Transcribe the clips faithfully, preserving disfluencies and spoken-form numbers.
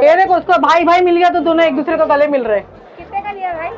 ये देखो उसको भाई भाई मिल गया तो दोनों एक दूसरे को गले मिल रहे। कितने का लिया भाई?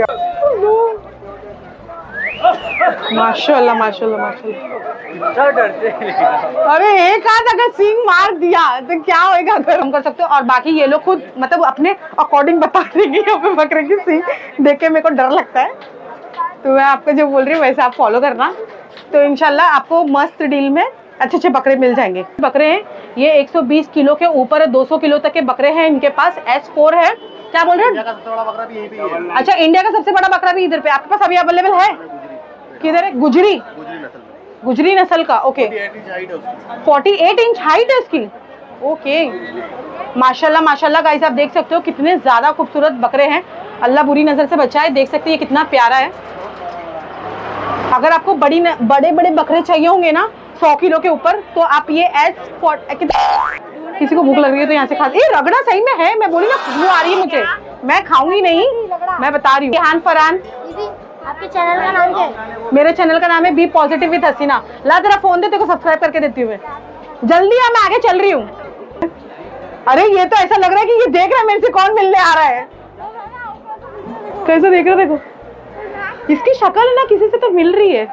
माशाल्लाह माशाल्लाह माशाल्लाह। अरे एक आध अगर सींग मार दिया तो क्या होएगा, अगर हम कर सकते हो। और बाकी ये लोग खुद मतलब अपने अकॉर्डिंग बता देंगे बकरे की सींग देख के मेरे को डर लगता है, तो मैं आपको जो बोल रही हूँ वैसे आप फॉलो करना, तो इंशाल्लाह आपको मस्त डील में अच्छे अच्छे बकरे मिल जाएंगे। बकरे हैं ये एक सौ बीस किलो के ऊपर है, दो सौ किलो तक के बकरे हैं इनके पास। एस फोर है। क्या बोल रहे हैं? अच्छा, इंडिया का सबसे बड़ा बकरा भी इधर पे आपके पास अभी अवेलेबल है? किधर है? गुजरी गुजरी नस्ल का। ओके, अड़तालीस इंच हाइट है इसकी। ओके, माशाल्लाह माशाल्लाह गाइस, आप देख सकते हो कितने ज्यादा खूबसूरत बकरे हैं। अल्लाह बुरी नजर से बचाए। देख सकते हैं ये कितना प्यारा है। अगर आपको बड़ी न, बड़े बड़े बकरे चाहिए होंगे ना सौ किलो के ऊपर, तो आप ये एस किसी को भूख लग रही है तो यहाँ से खा। ये रगड़ा सही में है, मैं बोली ना खुशबू आ रही है मुझे, मैं खाऊंगी नहीं, मैं बता रही हूँ। हान फरहान, आपके चैनल का नाम क्या है? मेरे चैनल का नाम है बी पॉजिटिव विद हसीना। ला तेरा फोन दे, तेरे को सब्सक्राइब करके देती हूँ मैं। जल्दी आ, मैं आगे चल रही हूँ। अरे ये तो ऐसा लग रहा है कि ये देख रहा है मेरे से कौन मिलने आ रहा है। कैसे देख रहा है देखो, इसकी शक्ल है ना किसी से तो मिल रही है।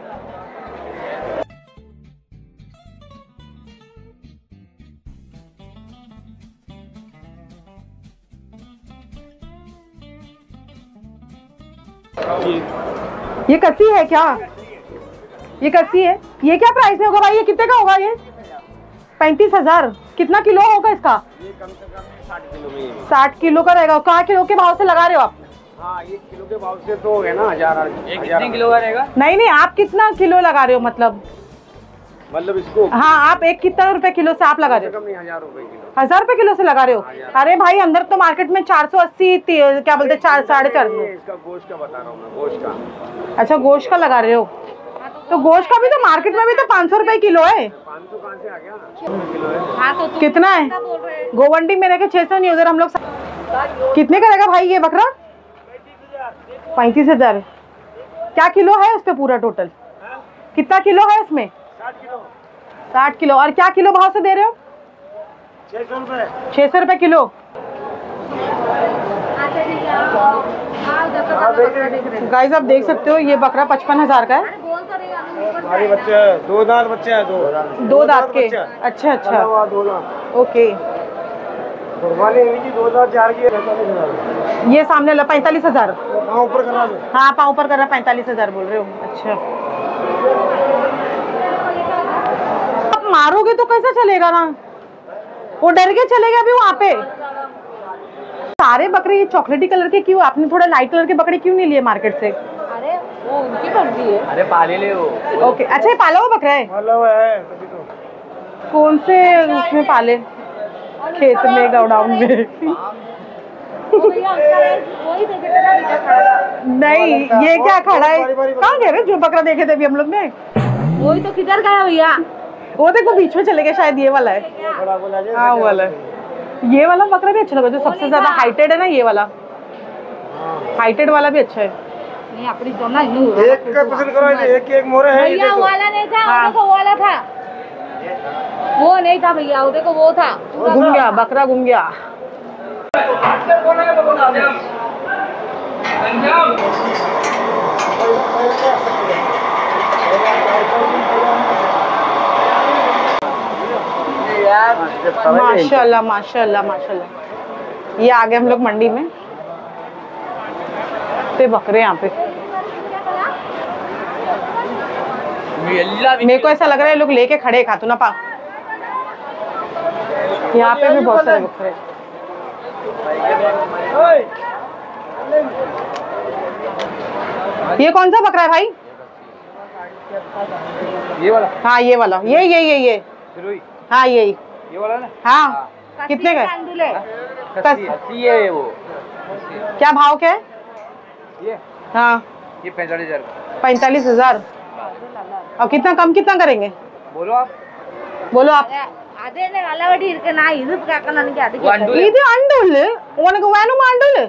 ये कस्सी है क्या? ये कस्सी है। ये क्या प्राइस में होगा भाई? ये कितने का होगा? ये पैंतीस हजार। कितना किलो होगा इसका? ये कम से कम साठ किलो में। साठ किलो का रहेगा। कहाँ किलो के भाव से लगा रहे हो आप? हाँ, ये किलो के भाव से तो है ना हजार। कितने किलो का रहेगा? नहीं नहीं, आप कितना किलो लगा रहे हो? मतलब मतलब इसको हाँ, आप एक कितना रुपए किलो से आप लगा रहे हो? कम नहीं, हजार रुपए किलो। हजार रुपए किलो से लगा रहे हो? अरे भाई अंदर तो मार्केट में चार सौ अस्सी क्या बोलते हैं, चार साढ़े चार सौ। इसका गोश्त का बता रहा हूँ मैं, गोश्त का। अच्छा, गोश्त का लगा रहे हो? तो गोश्त का भी तो मार्केट में भी तो पाँच सौ रुपए किलो है। पाँच सौ कहाँ से आ गया? किलो है। हाँ, तो कितना है? गोवंडी में रखे छह सौ नहीं, उधर हम लोग कितने का रहेगा भाई ये बकरा? पैंतीस हजार। क्या किलो है उस पे पूरा टोटल? कितना किलो है उसमें? साठ किलो। और क्या किलो भाव से दे रहे हो? छह सौ रुपए। छह सौ रुपए किलो। गाइस आप देख सकते हो ये बकरा पचपन हजार का है। हमारे बच्चे दो दांत बच्चे हैं, दो दो दांत के। अच्छा अच्छा, ओके। दो दांत चार की। ये सामने ला पैंतालीस हजार। पाँव ऊपर करना है। हाँ, पाँव ऊपर कर रहा, पैंतालीस हजार बोल रहे हो। अच्छा, अब मारोगे तो कैसा चलेगा ना, वो डर के चलेगा अभी वहाँ पे। सारे बकरे ये चॉकलेटी कलर के क्यों? आपने थोड़ा लाइट कलर के बकरे क्यों नहीं लिए मार्केट से? अरे वो उनकी मर्जी है। अरे पाले ले वो। ओके, अच्छा ये पाला हुआ बकरा है? पाला हुआ है तभी तो। कौन से उसमें पाले? खेत में, गोडाउन में? नहीं, ये क्या खड़ा है? कहाँ गए रे जो बकरा देखे थे अभी हम लोग ने? वही तो किधर गया भैया? वो देखो बीच में चले गए, शायद ये वाला है। हाँ वो वाला है। ये वाला बकरा भी अच्छा लगा, जो सबसे ज्यादा हाइटेड है ना, ये वाला हाइटेड वाला भी अच्छा है। नहीं, अपनी तो ना एक का पसंद करो, एक एक मोरे है। भैया वो वाला नहीं था। हाँ। वो वो वाला था, वो नहीं था भैया, वो देखो वो था। घूम गया बकरा, घूम गया। माशाल्लाह माशाल्लाह माशाल्लाह। ये आ गए हम लोग मंडी में, ते बकरे यहाँ पे। मेरे को ऐसा लग रहा है लोग लेके खड़े खातू ना पा। यहाँ पे भी बहुत सारे बकरे। ये कौन सा बकरा है भाई? ये वाला। हाँ ये वाला, ये ये ये ये हाँ यही ये वाला ना। हाँ, कितने का? कस्सी है वो। क्या भाव क्या है ये? हाँ ये पैंतालीस हजार। पैंतालीस हजार। और कितना कम कितना करेंगे? बोलो आप। बोलो आप। అదే అలవాటు ఇరుకు నా ఇది కాకనానికి అది ఇది అండులు ఉనకు వేను అండులు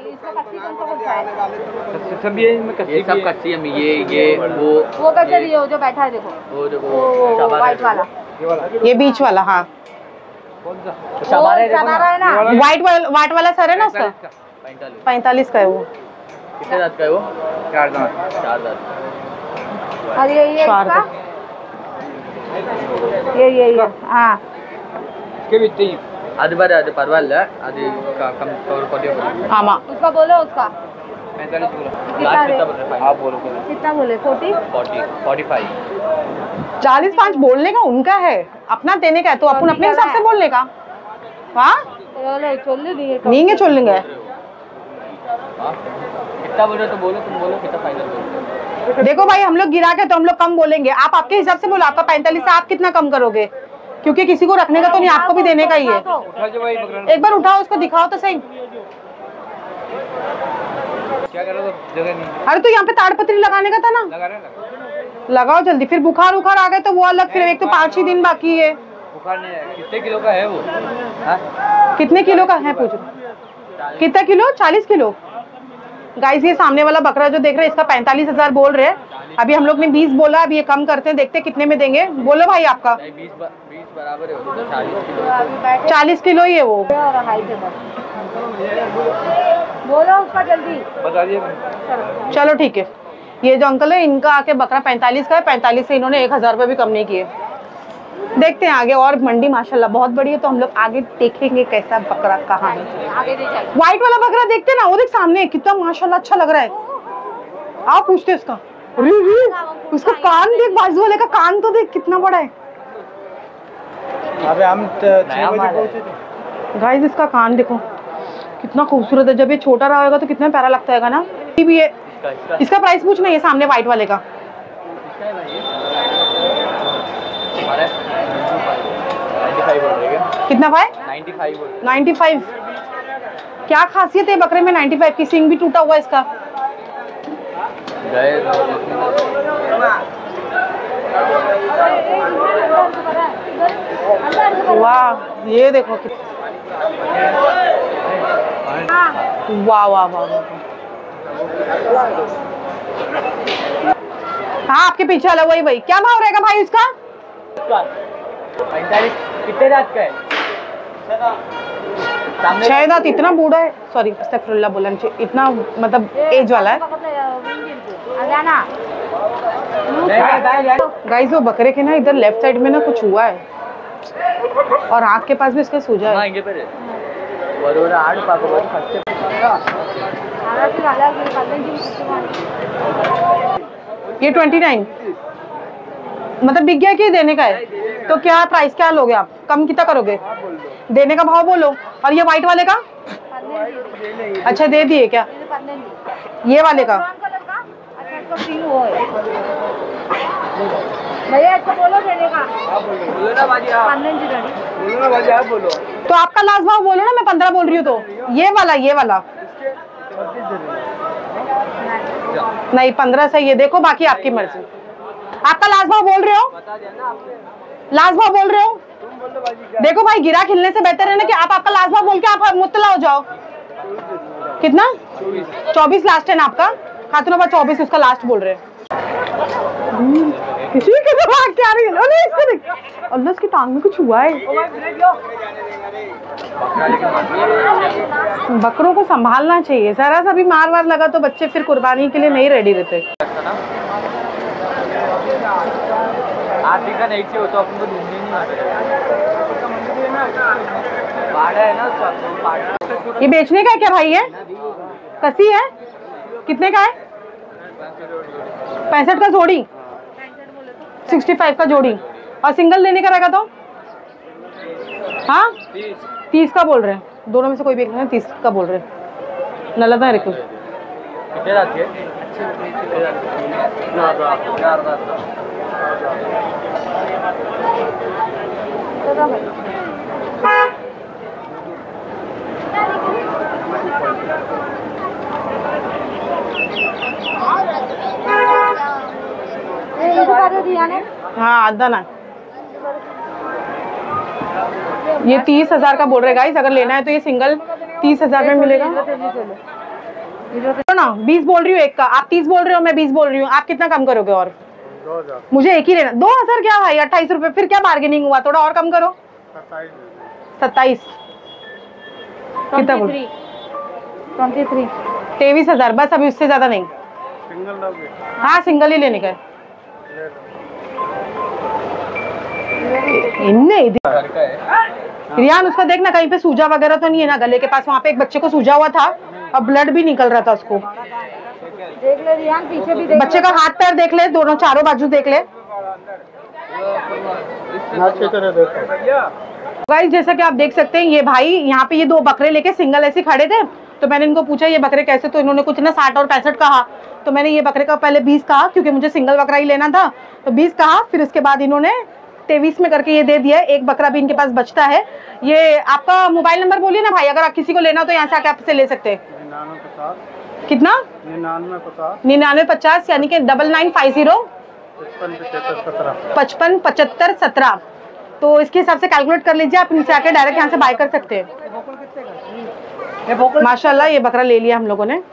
सब ये ये सब कच्ची है। ये ये वो वो कैसे लिए हो जो बैठा है देखो, वो देखो वो वाइट वाला, ये वाला। ये बीच वाला। हाँ कौन सा? वो चबारा है ना। व्हाइट वाला व्हाइट वाला सर है ना उसका पैंतालीस पैंतालीस का है वो। कितने दांत का है वो? चार दांत। चार दांत। और ये ये चार इसका ये ये ये हाँ इसके भी चाहिए అది బారే అది పర్వాలే అది కమ్ కవర్ కొద్దిగా आमा उसका बोलो उसका पैंतालीस बोलो कितना लास्ट रे? कितना बोल रहे आप बोलो कितना बोले फोर्टी चालीस पैंतालीस चालीस पाँच बोलने का उनका है, अपना देने का है तो अपन अपने हिसाब से बोलने का। हाँ बोलो चोल्ले दिए नहीं है चल लेंगे। कितना बोल रहे तो बोलो तुम बोलो कितना फाइनल बोलो। देखो भाई हम लोग गिरा के तो हम लोग कम बोलेंगे, आप आपके हिसाब से बोलो आपका पैंतालीस से आप कितना कम करोगे, क्योंकि किसी को रखने का तो नहीं, आपको भी देने का ही है। उठा जो भाई बकरा एक बार उठाओ उसको दिखाओ तो सही। क्या कर रहे हो जगह नहीं अरे तो यहाँ पे ताड़पत्री लगाने का था ना, लगा रहे लगा लगाओ जल्दी, फिर बुखार उखार आ गए तो वो अलग, फिर एक तो पाँच ही दिन बाकी है। बुखार नहीं है कितने किलो का है वो हाँ कितने किलो का है पूछो, कितना किलो? चालीस किलो। गाइस ये सामने वाला बकरा जो देख रहे हैं इसका पैंतालीस हजार बोल रहे हैं, अभी हम लोग ने बीस बोला, अभी ये कम करते हैं, देखते हैं कितने में देंगे। बोलो भाई आपका। नहीं बीस बीस बराबर है चालीस किलो चालीस किलो ही है वो। और हाई पे बस बोलो उसका जल्दी बता दिए चलो ठीक है, ये जो अंकल है इनका आके बकरा पैंतालीस का है, पैंतालीस से इन्होंने एक हजार रुपये भी कम नहीं किए। देखते हैं आगे, और मंडी माशाल्लाह बहुत बड़ी है तो हम लोग आगे देखेंगे कैसा बकरा कहाँ है। आगे नहीं चाहिए व्हाइट वाला बकरा देखते हैं ना, वो देख सामने कितना माशाल्लाह अच्छा लग रहा है। आओ पूछते हैं उसका। अरे रे, उसका कान देख, बाजू वाले का कान तो देख कितना बड़ा है। अबे हम छह बजे पहुंचे थे गाइस इसका कान देखो कितना खूबसूरत है, जब ये छोटा रहा होगा तो कितना प्यारा लगता है ना। ये भी है, इसका इसका इसका प्राइस पूछना है सामने व्हाइट वाले का। इसका है भाई हमारे पचानवे बोल रहे हैं कितना भाई? पचानवे बोल पचानवे। क्या खासियत है बकरे में पचानवे की? सींग भी टूटा हुआ है इसका। गए वाह ये देखो कित- वाह वाह वाह वाह। हाँ आपके पीछे वाला वही वही। क्या भाव रहेगा भाई उसका? पैंतालीस कितने रात का है सामने छह दांत, इतना बूढ़ा है, सॉरी अस्तगफिरुल्लाह बोलना चाहिए, इतना मतलब एज वाला है। गाइस वो बकरे के ना इधर लेफ्ट साइड में ना कुछ हुआ है और आँख के पास भी इसके सूजा है। ಹಿಂಗೆ ಬೇರೆ ಬರೋರ ಆಡು ಪಾಕೋಬಹುದು ಫಸ್ಟ್ ये ट्वेंटी नाइन मतलब बिक गया कि देने का है? तो क्या प्राइस क्या लोगे आप? कम कितना करोगे? देने का भाव बोलो। और ये व्हाइट वाले का? अच्छा दे दिए क्या? ये वाले का? भैया इसको बोलो देने का बोलो ना बाजी आप बोलो ना बाजी आप बोलो तो आपका लास्ट भाव बोलो ना, मैं पंद्रह बोल रही हूँ तो। ये वाला ये वाला नहीं पंद्रह सही है, देखो बाकी आपकी मर्जी। आपका लास्ट भाव बोल रहे हो? बता दिया ना आपने लास्ट भाव बोल रहे हो? तुम बोलो बाजी क्या देखो भाई गिरा खिलने से बेहतर है ना कि आप आपका लास्ट भाव बोल के आप मुत्तला हो जाओ। कितना? चौबीस लास्ट है ना आपका? खातून पर चौबीस उसका लास्ट बोल रहे हैं। किसी के दिमाग क्या रही है? अरे इसको देख, अल्लाह इसकी टांग में कुछ हुआ है। बकरों को संभालना चाहिए, जरा सा भी मार वार लगा तो बच्चे फिर कुर्बानी के लिए नहीं रेडी रहते। आदमी का नहीं चाहिए तो अपन को ढूंढने नहीं आता पाड़ा है ना उसका पाड़ा ये बेचने का है क्या भाई? है कसी है? कितने का है? पैंसठ का जोड़ी, सिक्सटी फाइव का जोड़ी। और सिंगल लेने का रहेगा तो हाँ तीस का बोल रहे हैं, दोनों में से कोई भी एक नहीं, तीस का बोल रहे हैं। नलदा है कुछ कितने रात के कितने रात चार रात चार रात हाँ आधा ना। ये तीस हजार का बोल रहे गाइस, अगर लेना है तो ये सिंगल तीस हजार में मिलेगा ना। बीस बोल रही हूँ एक का, आप तीस बोल रहे हो, मैं बीस बोल रही हूँ, आप कितना कम करोगे? और मुझे एक ही लेना। दो हजार क्या भाई, अट्ठाईस रुपए, फिर क्या बार्गेनिंग हुआ? थोड़ा और कम करो। सत्ताईस कितना बोल ट्वेंटी थ्री तेईस हजार बस, अभी उससे ज्यादा नहीं। सिंगल हाँ सिंगल ही लेने का है। इनने रियान उसका देखना कहीं पे सूजा वगैरह तो नहीं है ना गले के पास, वहाँ पे एक बच्चे को सूजा हुआ था और ब्लड भी निकल रहा था उसको। देख ले रियान, पीछे भी देख बच्चे का हाथ पैर देख ले, दोनों चारों बाजू देख ले। गाइस जैसा कि आप देख सकते हैं ये भाई यहाँ पे ये दो बकरे लेके सिंगल ऐसे खड़े थे, तो मैंने इनको पूछा ये बकरे कैसे, तो इन्होंने कुछ ना साठ और पैंसठ कहा। तो मैंने ये बकरे का पहले बीस कहा क्योंकि मुझे सिंगल बकरा ही लेना था, तो बीस कहा। फिर उसके बाद इन्होंने तेईस में करके ये दे दिया। एक बकरा भी इनके पास बचता है। ये आपका मोबाइल नंबर बोलिए ना भाई, अगर आप किसी को लेना हो तो यहाँ से आके आपसे ले सकते हैं। कितना? निन्यानवे पचास निन्यानवे पचास यानी कि डबल नाइन फाइव जीरो पचपन पचहत्तर सत्रह पचपन पचहत्तर सत्रह। तो इसके हिसाब से कैलकुलेट कर लीजिए, आप इनसे आके डायरेक्ट यहाँ से बाय कर सकते हैं। माशाल्लाह ये बकरा ले लिया हम लोगों ने।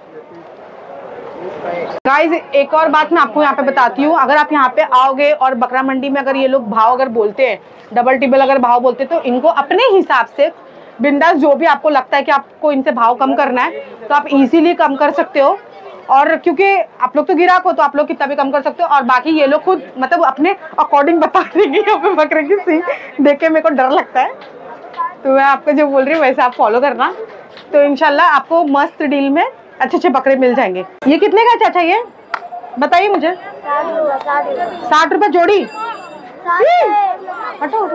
गाइज एक और बात मैं आपको यहाँ पे बताती हूँ, अगर आप यहाँ पे आओगे और बकरा मंडी में अगर ये लोग भाव अगर बोलते हैं, डबल टिबल अगर भाव बोलते हैं, तो इनको अपने हिसाब से बिंदास जो भी आपको लगता है कि आपको इनसे भाव कम करना है तो आप इजीली कम कर सकते हो। और क्योंकि आप लोग तो गिराक हो तो आप लोग कितना भी कम कर सकते हो। और बाकी ये लोग खुद मतलब अपने अकॉर्डिंग बता देंगे। यहाँ पे बकरे की सी देख के मेरे को डर लगता है, तो मैं आपको जो बोल रही हूँ वैसे आप फॉलो करना, तो इंशाल्लाह आपको मस्त डील में अच्छे अच्छे बकरे मिल जाएंगे। ये कितने का चाचा ये बताइए मुझे? साठ रुपए जोड़ी। हटो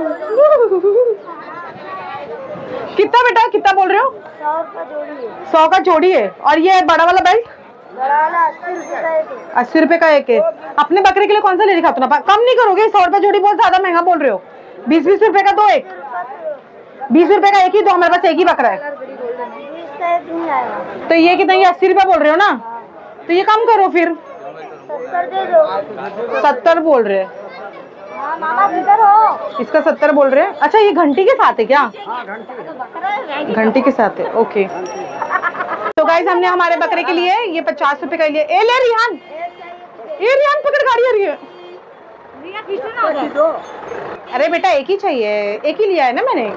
कितना बेटा, कितना बोल रहे हो? सौ का जोड़ी है। और ये बड़ा वाला बेल्ट अस्सी रुपए का एक है। अपने बकरे के लिए कौन सा ले रखा? अपना कम नहीं करोगे? सौ रुपए जोड़ी बहुत ज्यादा महंगा बोल रहे हो। बीस बीस रुपए का दो, एक बीस रुपए का एक ही दो, हमारे पास एक ही बकरा है। तो ये कितना? ये अस्सी रुपए बोल रहे हो ना, तो ये कम करो फिर। सत्तर बोल रहे हैं। इसका सत्तर बोल रहे हैं। अच्छा ये घंटी के साथ है क्या? घंटी के साथ है, ओके। तो गाइस हमने हमारे बकरे के लिए ये पचास रुपए का लिए। ए ले रिहान, ये रिहान पकड़, गाड़ी आ रही है। अरे बेटा एक ही चाहिए, एक ही लिया है ना मैंने।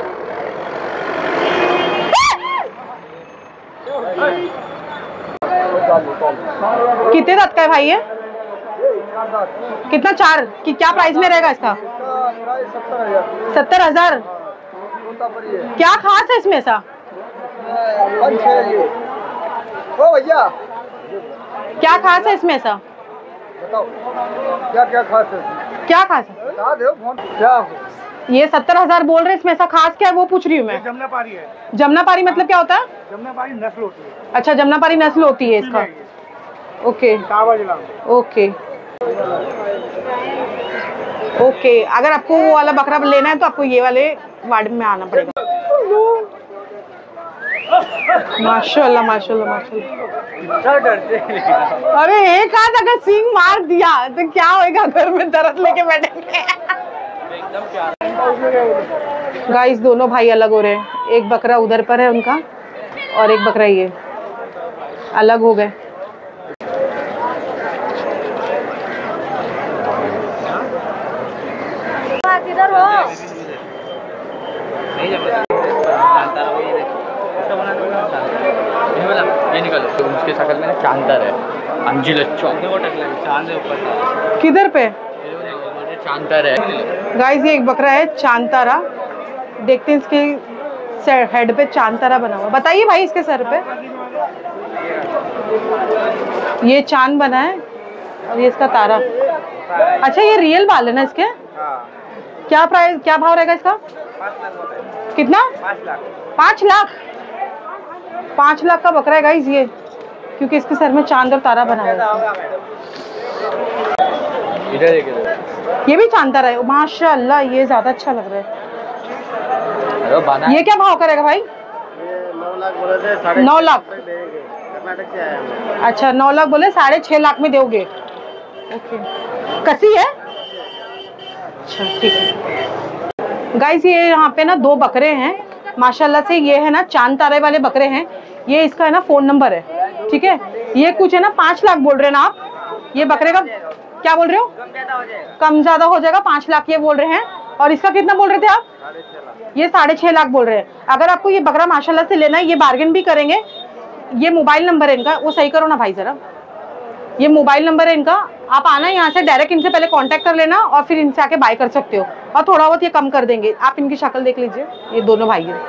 कितने दांत का है भाई ये? कितना? चार की क्या प्राइस में रहेगा इसका? सत्तर हजार। क्या खास है इसमें ऐसा? ओ भैया क्या खास है इसमें ऐसा? बताओ क्या क्या खास है? क्या खास है? बता दो क्या हो? ये सत्तर हजार बोल रहे हैं, इसमें ऐसा खास क्या है वो पूछ रही हूँ मैं। जमुनापारी है। जमुनापारी मतलब क्या होता है? जमुनापारी नस्ल होती है। अच्छा जमुनापारी नस्ल होती है इसका, ओके ओके ओके। अगर आपको वो वाला बकरा लेना है तो आपको ये वाले वार्ड में आना पड़ेगा। माशाल्लाह माशाल्लाह माशाल्लाह। डरते हैं। अरे एक आध अगर सींग मार दिया तो क्या होएगा, घर में दर्द लेके बैठेंगे। गाइस दोनों भाई अलग हो रहे हैं, एक बकरा उधर पर है उनका और एक बकरा ये अलग हो गए। किधर हो? ये निकलो तो उसके शकल में चांदर है। अंजी लच्छो चांद है ऊपर। किधर पे? चांदर है गाइस ये एक बकरा है चांतारा, देखते हैं इसके हेड पे चांतारा बना हुआ। बताइए भाई इसके सर पे ये चांद बना है और ये इसका तारा। अच्छा ये रियल बाल है ना इसके? क्या प्राइस, क्या भाव रहेगा इसका? कितना? पाँच लाख। पाँच लाख का बकरा है गाइस ये, क्योंकि इसके सर में चांद और तारा बना है। इधर इधर ये भी चांतारा है माशाल्लाह, ये ज्यादा अच्छा लग रहा है। ये क्या भाव करेगा भाई? नौ लाख बोले थे, साढ़े नौ लाख कर्नाटक से आया। अच्छा नौ लाख बोले, साढ़े छह लाख में दोगे? ओके कसी है? अच्छा ठीक है। गाइस ये यहाँ पे ना दो बकरे हैं माशाल्लाह से, ये है ना चांद तारे वाले बकरे हैं। ये इसका है ना फोन नंबर है, ठीक है। ये कुछ है ना पाँच लाख बोल रहे हैं ना आप? ये बकरे का क्या बोल रहे हो? कम ज्यादा हो जाएगा, पाँच लाख ये बोल रहे हैं। और इसका कितना बोल रहे थे आप? ये साढ़े छह लाख बोल रहे हैं। अगर आपको ये बकरा माशाल्लाह से लेना है, ये बार्गेन भी करेंगे। ये मोबाइल नंबर है इनका, वो सही करो ना भाई जरा, ये मोबाइल नंबर है इनका। आप आना यहाँ से डायरेक्ट इनसे पहले कांटेक्ट कर लेना और फिर इनसे आके बाय कर सकते हो, और थोड़ा बहुत ये कम कर देंगे। आप इनकी शक्ल देख लीजिए, ये दोनों भाई हैं।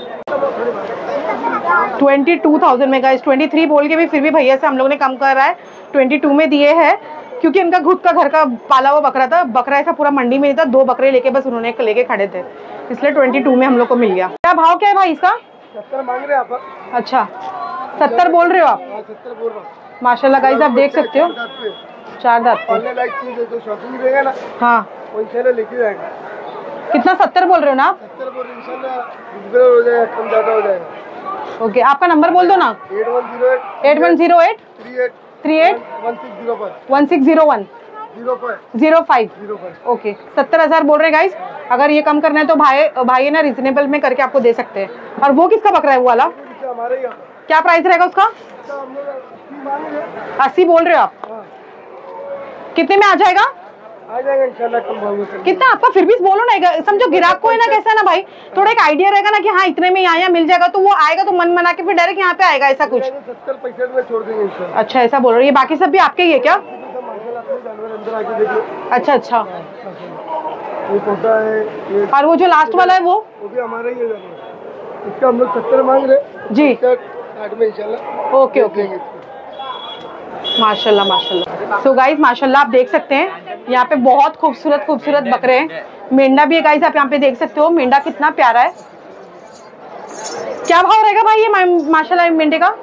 ट्वेंटी टू थाउजेंड में गाइस, ट्वेंटी थ्री बोल के भी फिर भी भैया से हम लोग ने कम कर रहा है, ट्वेंटी टू में दिए हैं, क्योंकि इनका खुद का घर का पाला हुआ बकरा था। बकरा ऐसा पूरा मंडी में नहीं था, दो बकरे लेके बस उन्होंने लेके खड़े थे, इसलिए ट्वेंटी टू में हम लोग को मिल गया। क्या भाव क्या है भाई इसका? सत्तर मांग रहे आप? अच्छा सत्तर बोल रहे हो आप? सत्तर बोल रहा हूँ। माशाल्लाह गाइस आप देख सकते हो, चार दांत पे। ऑनलाइन लाइक चीज है, जो शॉपिंग रहेगा ना, हाँ वही लेके जाएगा। कितना? सत्तर बोल रहे हो ना आप? सत्तर बोल रहे, इंशाल्लाह हो जाएगा, कम ज्यादा हो जाएगा। ओके, आपका नंबर बोल दो ना। Eight one zero eight eight one zero eight three eight three eight one six zero five one six zero one zero five zero five zero five. Okay, सत्तर हजार बोल रहे हैं गाइस। अगर ये कम करना है तो भाई भाई ना रिजनेबल में करके आपको दे सकते हैं। और वो किसका बकरा है वो वाला? हमारे यहाँ क्या प्राइस रहेगा उसका? हम लोग मांग रहे हैं। अस्सी बोल रहे हो आप? हाँ। कितने में आ जाएगा? आ जाएगा इंशाल्लाह, कम भाव में। कितना आपका? फिर भी बोलो ना, समझो गिराक को है ना, कैसा ना भाई, थोड़ा एक आइडिया रहेगा ना कि हाँ इतने में यहाँ मिल जाएगा, तो वो आएगा तो मन बना के फिर डायरेक्ट यहाँ पे आएगा, ऐसा कुछ। सत्तर पैंसठ में छोड़ देंगे इंशाल्लाह। अच्छा ऐसा बोल रहे हो। ये बाकी सब भी आपके ही है क्या? जानवर अंदर आके देखिए। अच्छा अच्छा, ये छोटा है ये, और वो जो लास्ट वाला है वो वो भी हमारा ही है जानवर। इसका हम लोग सत्तर मांग रहे जी। साठ में इंशाल्लाह ओके ओके, माशाल्लाह माशाल्लाह। सो गाइस माशाल्लाह आप देख सकते हैं यहाँ पे बहुत खूबसूरत खूबसूरत बकरे हैं। मेंढा भी है गाइस, आप यहाँ पे देख सकते हो मेंढा कितना प्यारा है। क्या भाव रहेगा भाई ये माशाल्लाह मेंढे का?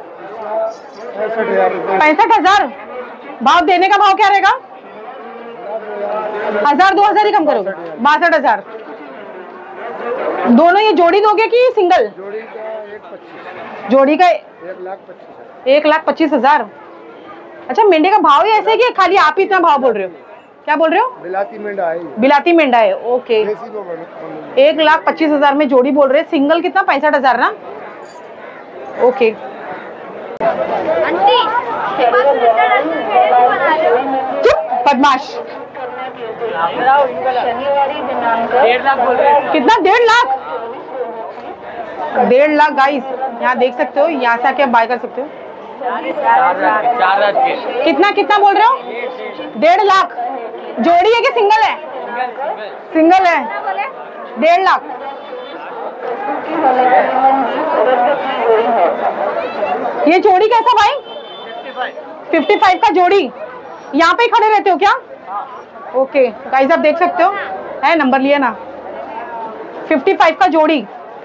पैंसठ हजार। भाव देने का भाव क्या रहेगा? हजार दो हजार ही कम करोगे? बासठ हजार। दोनों ये जोड़ी दोगे कि सिंगल? जोड़ी का एक पच्चीस। जोड़ी का एक लाख पच्चीस एक लाख पच्चीस हजार। अच्छा, मेंढे का भाव ही ऐसे है कि खाली आप ही इतना भाव बोल रहे हो? क्या बोल रहे हो? बिलाती मेंढा है। बिलाती मेंढा है, ओके। एक लाख पच्चीस हजार में जोड़ी बोल रहे हैं, सिंगल कितना? पैंसठ हजार ना, ओके। चुप बदमाश। डेढ़ लाख बोल रहे हैं। कितना? डेढ़ लाख? डेढ़ लाख गाइस, यहाँ देख सकते हो, यहाँ से आके बाय कर सकते हो। चार लाख के। कितना कितना बोल रहे हो? डेढ़ लाख। जोड़ी है कि सिंगल है? सिंगल है, डेढ़ लाख। ये जोड़ी कैसा भाई? फिफ्टी फाइव का जोड़ी। यहाँ पे ही खड़े रहते हो क्या? ओके गाइस आप देख सकते हो, है नंबर लिया ना। फिफ्टी फाइव का जोड़ी।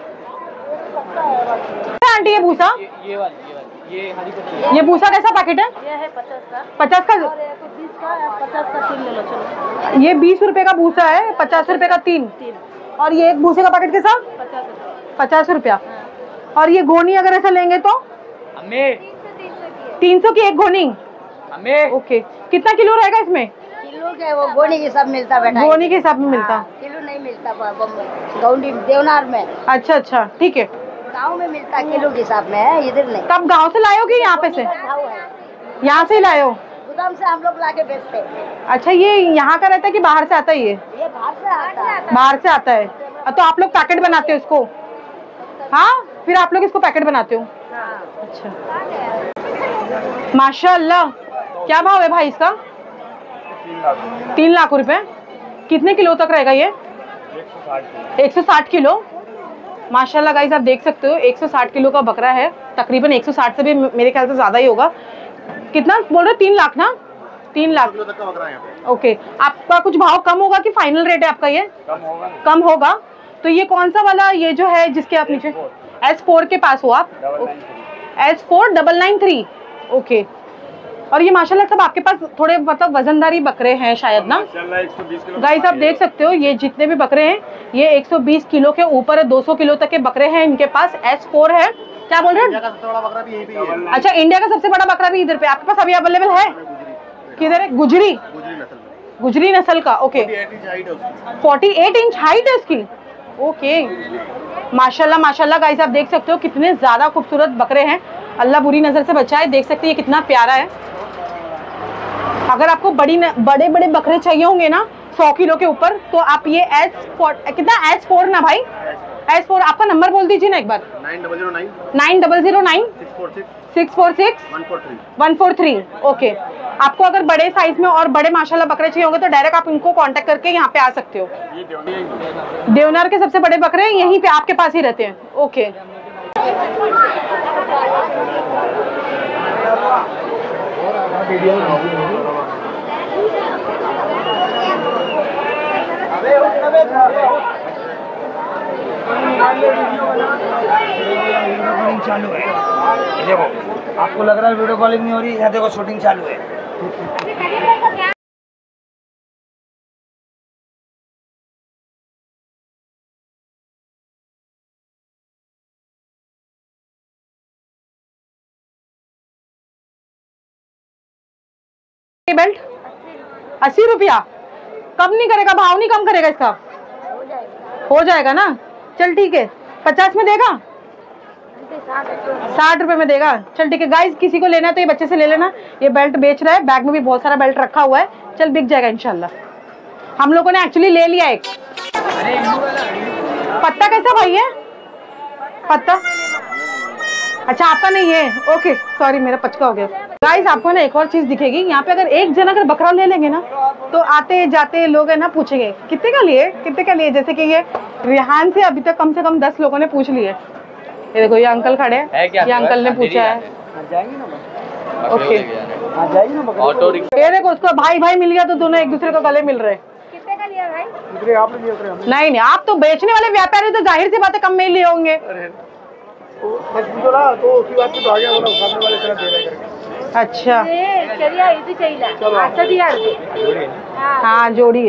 आंटी ये भूसा, ये ये वाली ये वाली ये हरी पत्ती। ये भूसा कैसा पैकेट है? ये है पचास का। पचास का? और ये तो बीस का है, पचास का तीन ले लो चलो। ये बीस रुपए का भूसा है, पचास रुपए का तीन। तीन और ये एक भूसे का पैकेट कैसा? पचास रुपये। पचास रुपया। और ये गोनी अगर ऐसा लेंगे तो हमें तीन सौ की एक गोनी। हमें ओके, कितना किलो रहेगा इसमें? किलो के वो गोनी के सब मिलता बेटा। गोनी के हिसाब में मिलता? हाँ, किलो नहीं मिलता बम्बई गौंडी देवनार में। अच्छा अच्छा ठीक है। गांव में मिलता किलो के हिसाब में है, इधर नहीं। तब गांव से लाए हो कि यहाँ पे से? भाव है, यहाँ से ही लाए हो? गोदाम से हम लोग लाके बेचते हैं। अच्छा, ये यहाँ का रहता है कि बाहर से आता है? ये ये बाहर से आता है। बाहर से आता है। तो आप लोग पैकेट बनाते हो इसको? हाँ, फिर आप लोग इसको पैकेट बनाते हो? अच्छा माशाल्लाह। क्या भाव है भाई इसका? तीन लाख रुपए। कितने किलो तक रहेगा ये? एक सौ साठ किलो। माशाल्लाह गाइस आप देख सकते हो, एक सौ साठ किलो का बकरा है, तकरीबन एक सौ साठ से भी मेरे ख्याल से ज्यादा ही होगा। कितना बोल रहे? तीन लाख ना? तीन लाख ओके। आपका कुछ भाव कम होगा कि फाइनल रेट है आपका ये? कम होगा। कम होगा। तो ये कौन सा वाला ये जो है जिसके आप नीचे एस फोर के पास हो आप? S four double nine three okay. और ये माशाल्लाह सब आपके पास थोड़े मतलब वजनदारी बकरे हैं शायद ना? गाइस आप देख सकते हो, ये जितने भी बकरे हैं ये एक सौ बीस किलो के ऊपर है, दो सौ किलो तक के बकरे हैं इनके पास। एस फोर है। क्या बोल रहे हैं? अच्छा, इंडिया का सबसे बड़ा बकरा भी इधर पे आपके पास अभी अवेलेबल है? किधर है? गुजरी गुजरी नस्ल का, okay. Forty eight inch height है इसकी, ओके। माशाल्लाह माशाल्लाह गाइस आप देख सकते हो कितने ज्यादा खूबसूरत बकरे हैं। अल्लाह बुरी नजर से बचाए। देख सकते हैं ये कितना प्यारा है। अगर आपको बड़ी न, बड़े बड़े बकरे चाहिए होंगे ना सौ किलो के ऊपर, तो आप ये एस फोर कितना एस फोर ना भाई एस फोर। आपका नंबर बोल दीजिए ना एक बार। Nine double zero nine nine double zero nine six four six six four six one four three one four three. Okay, आपको अगर बड़े साइज में और बड़े माशाल्लाह बकरे चाहिए होंगे तो डायरेक्ट आप इनको कांटेक्ट करके यहाँ पे आ सकते हो। देवनार के सबसे बड़े बकरे यहीं पे आपके पास ही रहते हैं। ओके, चालू है, देखो आपको लग रहा है वीडियो कॉलिंग नहीं हो रही, यहाँ देखो शूटिंग चालू है। बेल्ट अस्सी रुपया, कम नहीं करेगा, भाव नहीं कम करेगा इसका? हो जाएगा ना, चल ठीक है। पचास में देगा, साठ रुपए में देगा, चल ठीक है। गाइस किसी को लेना है तो ये बच्चे से ले लेना, ये बेल्ट बेच रहा है, बैग में भी बहुत सारा बेल्ट रखा हुआ है, चल बिक जाएगा इंशाल्लाह। हम लोगों ने एक्चुअली ले लिया एक। पत्ता कैसा भाई है पत्ता? अच्छा आपका नहीं है, ओके सॉरी मेरा पचका हो गया। गाइस आपको ना एक और चीज दिखेगी यहाँ पे, अगर एक जन अगर बकरा ले लेंगे ना तो आते जाते लोग है ना पूछेंगे कितने का लिए कितने का लिए। जैसे कि ये रिहान से अभी तक कम से कम दस लोगों ने पूछ लिए। ये देखो ये अंकल खड़े हैं, ये अंकल ने पूछा है। ओके ऑटो ये देखो उसको भाई भाई मिल गया तो दोनों एक दूसरे को गले मिल रहे। कितने का लिया भाई? नहीं नहीं, आप तो बेचने वाले व्यापारी तो जाहिर सी बात है कम में ही लिए होंगे। तो उसी बात पे तो आ गया बोला सामने वाले तरफ दे रहे करके। अच्छा ये चलिए इधर चाहिए अच्छा दिया हां हाँ जोड़ी है।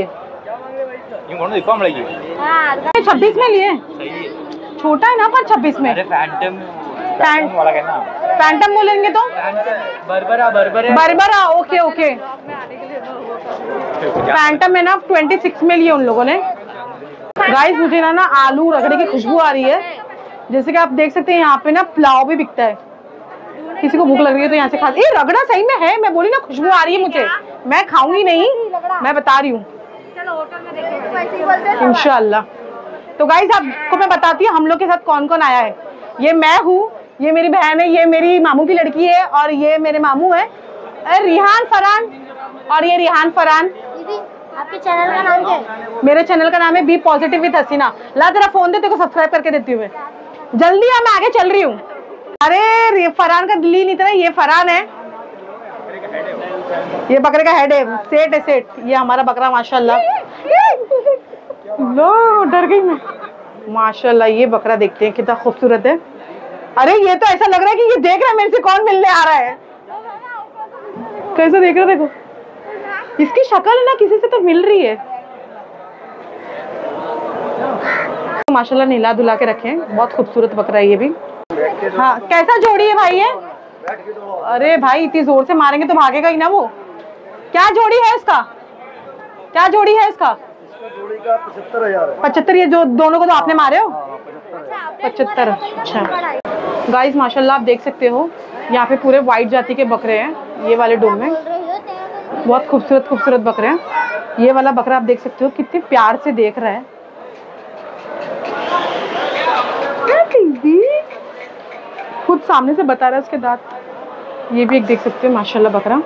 हां छब्बीस में लिए, छोटा है ना पर छब्बीस में। फैंटम फैंट वाला कहना, फैंटम बोलेंगे तो बर्बरा बर्बरा बर्बरा। ओके ओके, फैंटम है ना छब्बीस में लिए उन लोगों ने। गाइस मुझे ना ना आलू रगड़े की खुशबू आ रही है। जैसे कि आप देख सकते हैं यहाँ पे ना पुलाव भी बिकता है, किसी को भूख लग रही है तो यहाँ से खा। ये रगड़ा सही में है, मैं बोली ना खुशबू आ रही है मुझे, मैं खाऊंगी नहीं, मैं बता रही हूँ चलो होटल में देखेंगे इंशाल्लाह। तो गाइस आपको मैं बताती हूँ हम लोग के साथ कौन कौन आया है। ये मैं हूँ, ये मेरी बहन है, ये मेरी मामू की लड़की है और ये मेरे मामू है रिहान फरहान, और ये रिहान फरहान। आपके चैनल का नाम क्या है? मेरे चैनल का नाम है बी पॉजिटिव विद हसीना। ला तेरा फोन दे, तेरे को सब्सक्राइब करके देती हूँ मैं, जल्दी आ, मैं आगे चल रही हूँ। अरे फरहान का दिल्ली नहीं था, ये फरहान है, ये बकरे का हेड है, सेठ है सेठ। ये हमारा बकरा माशाल्लाह, लो डर गई मैं। माशाल्लाह ये बकरा देखते हैं कितना खूबसूरत है। अरे ये तो ऐसा लग रहा है कि ये देख रहा है मेरे से कौन मिलने आ रहा है, कैसे देख रहा है देखो, इसकी शक्ल है ना किसी से तो मिल रही है। माशाल्लाह नीला धुला के रखे हैं, बहुत खूबसूरत बकरा है ये भी। हाँ कैसा जोड़ी है भाई ये? अरे भाई इतनी जोर से मारेंगे तो भागेगा ही ना वो। क्या जोड़ी है इसका, क्या जोड़ी है इसका? जोड़ी का पचहत्तर हजार है। पचहत्तर, ये जो दोनों को तो आपने मारे हो? पचहत्तर। अच्छा गाइस माशाल्लाह आप देख सकते हो यहाँ पे पूरे वाइट जाति के बकरे हैं ये वाले डोम में, बहुत खूबसूरत खूबसूरत बकरे हैं। ये वाला बकरा आप देख सकते हो कितने प्यार से देख रहा है, खुद सामने से बता रहा है उसके दांत। ये भी एक देख सकते हो माशाल्लाह बकरा,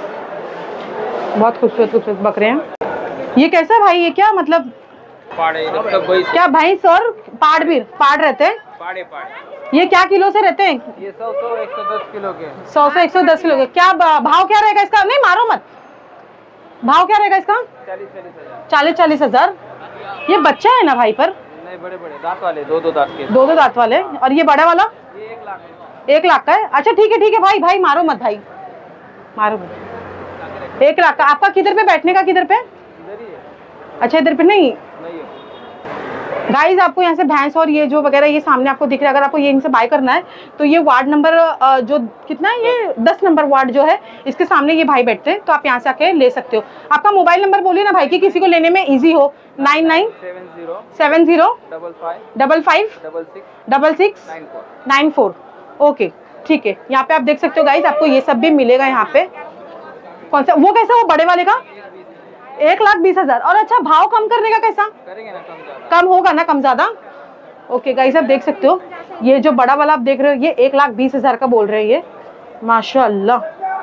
बहुत खूबसूरत खूबसूरत बकरे हैं। ये कैसा भाई, ये क्या मतलब क्या भैंस और पाड़ भी पाड़ रहते हैं? पाड़े पाड़े ये क्या किलो से रहते हैं? ये सौ सौ एक सौ दस किलो के। सौ से एक सौ दस किलो के। क्या भाव क्या रहेगा इसका? नहीं मारो मत, भाव क्या रहेगा इसका? चालीस चालीस हजार। चालीस चालीस हजार। ये बच्चा है ना भाई पर? नहीं बड़े बड़े दांत वाले, दो दो दांत के। दो दो दांत वाले। और ये बड़ा वाला? ये एक लाख एक लाख का है। अच्छा ठीक है ठीक है भाई, भाई मारो मत भाई, मारो मत। एक लाख का। आपका किधर पे बैठने का, किधर पे? इधर ही है। अच्छा इधर पे नहीं। नहीं है। गाइस आपको यहाँ से भैंस और ये जो वगैरह ये सामने आपको दिख रहा है, अगर आपको ये इनसे बाय करना है तो ये वार्ड नंबर जो कितना है, ये दस नंबर वार्ड जो है, इसके सामने ये भाई बैठते हैं, तो आप यहाँ से आके ले सकते हो। आपका मोबाइल नंबर बोलिए ना भाई, कि किसी को लेने में इजी हो। Nine nine seven zero seven zero double five double five double six double six nine four nine four. Okay ठीक है, यहाँ पे आप देख सकते हो गाइस, आपको ये सब भी मिलेगा यहाँ पे। कौन सा वो कैसा, वो बड़े वाले का? एक लाख बीस हजार। और अच्छा भाव कम करने का कैसा? करेंगे ना कम ज्यादा। कम होगा ना, कम ज्यादा? ओके गाइस, आप देख सकते हो ये जो बड़ा वाला आप देख रहे हो ये एक लाख बीस हजार का बोल रहे हैं ये, माशाल्लाह।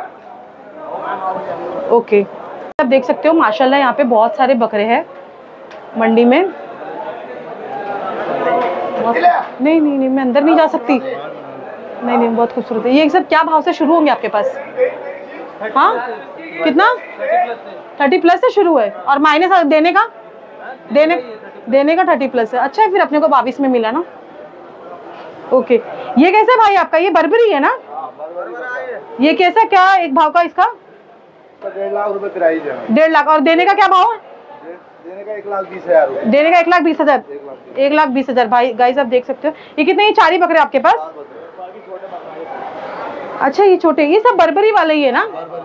ओके, आप देख सकते हो माशाल्लाह यहाँ पे बहुत सारे बकरे हैं मंडी में। नहीं नहीं नहीं मैं अंदर नहीं जा सकती। नहीं नहीं बहुत खूबसूरत है ये। सब क्या भाव से शुरू होंगे आपके पास? हाँ कितना? थर्टी प्लस से शुरू है और माइनस देने का देने देने का थर्टी प्लस है। अच्छा है फिर अपने को बाईस में मिला ना। ओके, ये कैसा भाई आपका? ये बर्बरी है ना? ये कैसा क्या एक भाव का इसका? डेढ़ लाख रुपए प्राइस है। डेढ़ लाख। और देने का क्या भाव है? देने का एक लाख बीस हजार। देने का एक लाख बीस हजार एक लाख बीस हजार भाई गाइस आप देख सकते हो। ये कितने? ये चार ही बकरे आपके पास? अच्छा ये छोटे, ये सब बर्बरी वाले ही है ना?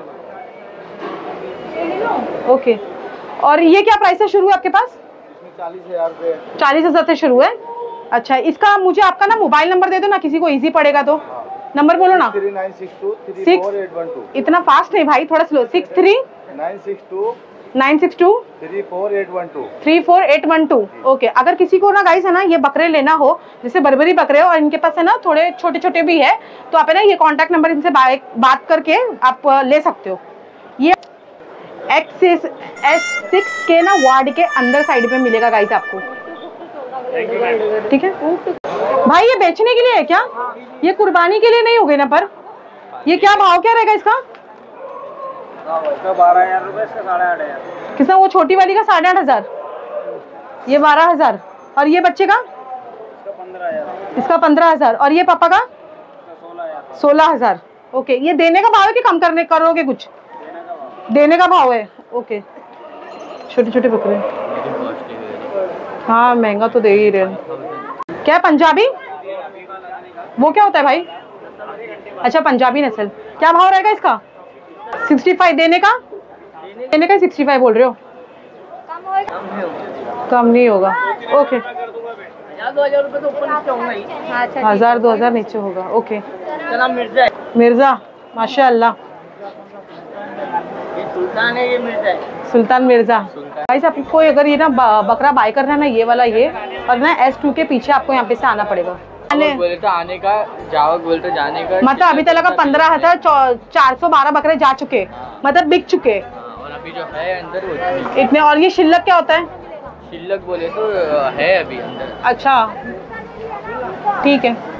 ओके, और ये क्या प्राइस से शुरू है आपके पास? चालीस हजार से चालीस हजार से शुरू है। अच्छा, इसका मुझे आपका ना मोबाइल नंबर दे दो ना, किसी को इजी पड़ेगा तो। नंबर बोलो ना। Three nine six two three four eight one two. इतना फास्ट नहीं भाई, थोड़ा slow. Six three nine six two nine six two three four eight one two three four eight one two. Okay, अगर किसी को ना गाइस है ना ये बकरे लेना हो, जैसे बर्बरी बकरे और इनके पास है ना थोड़े छोटे छोटे भी है, तो आप है ना ये कांटेक्ट नंबर इनसे बात करके आप ले सकते हो। ये एक्स एस सिक्स के ना वार्ड के अंदर साइड पे मिलेगा गाइस आपको, ठीक है भाई। ये बेचने के लिए है क्या? ये कुर्बानी के लिए नहीं होगे ना? पर ये क्या भाव क्या रहेगा इसका? बारह हजार रुपए, इसका साढ़े आठ हजार। कितना? वो छोटी वाली का साढ़े आठ हजार, ये बारह हजार। और ये बच्चे का? पंद्रह हजार। इसका पंद्रह हजार। और ये पापा का? सोलह हजार। ओके, ये देने का भाव है कि कम करने करोगे कुछ? देने का भाव है। ओके, छोटे छोटे बकरे। हाँ महंगा तो दे ही रहे। क्या है पंजाबी? वो क्या होता है भाई? अच्छा पंजाबी नस्ल। क्या भाव रहेगा इसका? Sixty five. देने का? देने का सिक्सटी फाइव बोल रहे हो? कम नहीं होगा। ओके, दो हजार रुपए तो ऊपर नीचे होंगे ही। अच्छा, हजार दो हजार नीचे होगा। ओके, नाम मिर्जा है। मिर्जा, माशाअल्लाह। ये सुल्तान है, ये मिर्जा है। सुल्तान मिर्जा। गाइस आपको अगर ये ना बकरा बाय करना है ना ये वाला ये, और ना एस टू के पीछे आपको यहाँ पे से आना पड़ेगा। बोले तो आने का, जावक बोले तो जाने का। मतलब अभी तक का पंद्रह हजार चार सौ बारह बकरे जा चुके, मतलब बिक चुके। और अभी जो है अंदर वो इतने। और ये शिल्लक क्या होता है? शिल्लक बोले तो है अभी अंदर। अच्छा ठीक है।